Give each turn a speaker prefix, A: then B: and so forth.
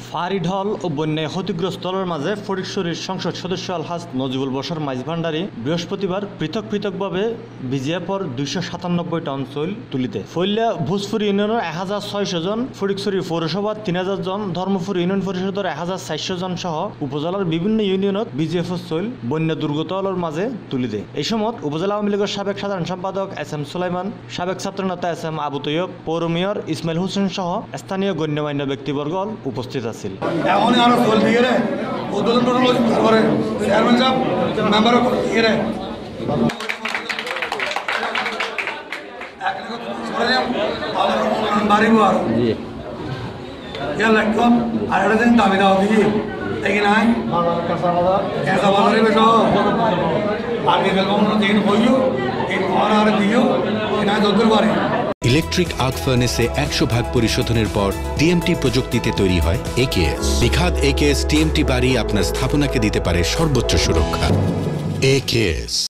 A: ফারি ঢল ও বন্যায় ক্ষতিগ্রস্তর মাঝে ফটিকছড়ির সংসদ সদস্য আলহাজ নজিবুল বশর মাইজভান্ডারী বৃহস্পতিবার পৃথকভাবে বিজিএফর 297টা অঞ্চল তুলিতে ফৈল্যা ভোজপুর ইউনিয়নের 1600 জন, ফটিকছড়ি পৌরসভার 3000 জন, ধর্মপুর ইউনিয়ন পরিষদের 1400 জন সহ উপজেলার বিভিন্ন ইউনিয়নত বিজিএফ অঞ্চল বন্যা দুর্গতর মাঝে তুলিতে। এই সময় উপজেলা আওয়ামী লীগের সাবেক সাধারণ সম্পাদক এস.এম. সুলাইমান, সাবেক ছাত্রনেতা এস.এম. আবু তৈয়ব, পৌর মেয়র ইসমাইল হোসেন সহ স্থানীয় গণ্যমান্য ব্যক্তিবর্গ উপস্থিত আছে।
B: এখন আরো চল দিয়ে রে উদ্বোধন করে চেয়ারম্যান সাহেব মেম্বার দিয়ে রে বাড়িব আর লাগতো আর একটা দিন দাবি দাও দিই দেখি নাই কেঁচা বাজারে বেশ আগে দিন হইও এই ঘর আর দিও না যদ্দুর বাড়ি।
C: ইলেকট্রিক আর্ক ফার্নেসে 100% পরিশোধনের পর টিএমটি প্রযুক্তিতে তৈরি হয় একেএস। নিখাদ একেএস টিএমটি বাড়ি আপনার স্থাপনাকে দিতে পারে সর্বোচ্চ সুরক্ষা। একেএস।